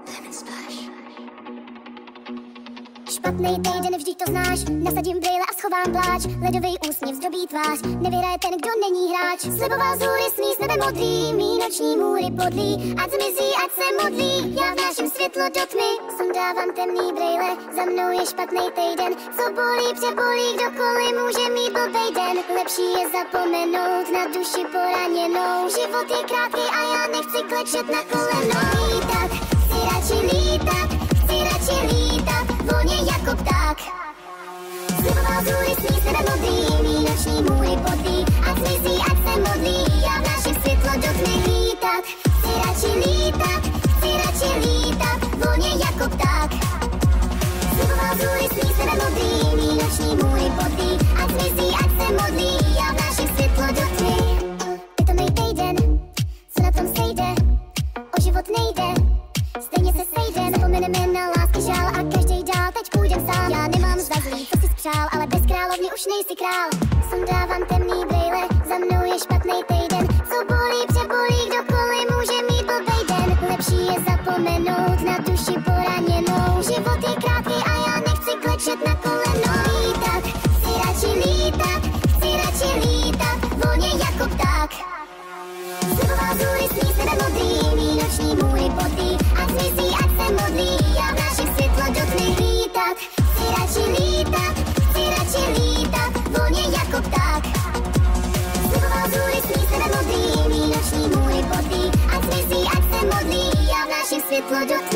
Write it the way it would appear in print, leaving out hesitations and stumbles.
Špatnej týden, vždyť to znáš. Nasadím brýle a schovám pláč. Ledový úsměv zdobí tvář. Nevyhraje ten, kdo není hráč. Sliboval z hůry sní s nebe modrý. Mý noční můry podlí. Ať zmizí, ať se modlí. Já vnáším světlo do tmy. Sundávám temný brýle. Za mnou je špatnej týden. Co bolí, přebolí, kdokoliv může mít blbej den. Lepší je zapomenout na duši poraněnou. Život je krátký a já nechci klečet na kolenou. Lítat, chci radši lítat. Chci radši lítat, volně jako pták. Sliboval z hůry sní s nebe modrý. Mý noční můry podlí. Ať zmizí, ať se modlí. Já vnáším světlo do tmy. Lítat, chci radši lítat. Chci radši lítat, volně jako pták. Sliboval z hůry sní s nebe modrý. Mý noční můry podlí. Ať zmizí, ať se modlí. Já vnáším světlo do tmy. Je to mý týden, co na tom sejde. O život nejde. Stejně se sejde, zapomeneme na lásky žál a každej dál, teď půjdem sám. Já nemám za zlý, co si spřál, ale bez královny už nejsi král. Sundávám temný brýle, za mnou je špatnej týden. Co bolí, přebolí, kdokoliv může mít blbej den. Lepší je zapomenout na duši poraněnou. Život je krátký a já nechci klečet na kolenou. Lítat, chci radši lítat. Chci radši lítat, volně jako pták. Sliboval z hůry sní s nebe modrý. Mý noční můry podlí. Ať zmizí, ať se modlí. Já vnáším světlo do tmy. Lítat, chci radši lítat. Chci radši lítat, volně jako pták. Sliboval z hůry sní s nebe modrý. Mý noční můry podlí. Ať zmizí, ať se modlí. Já vnáším světlo do tmy.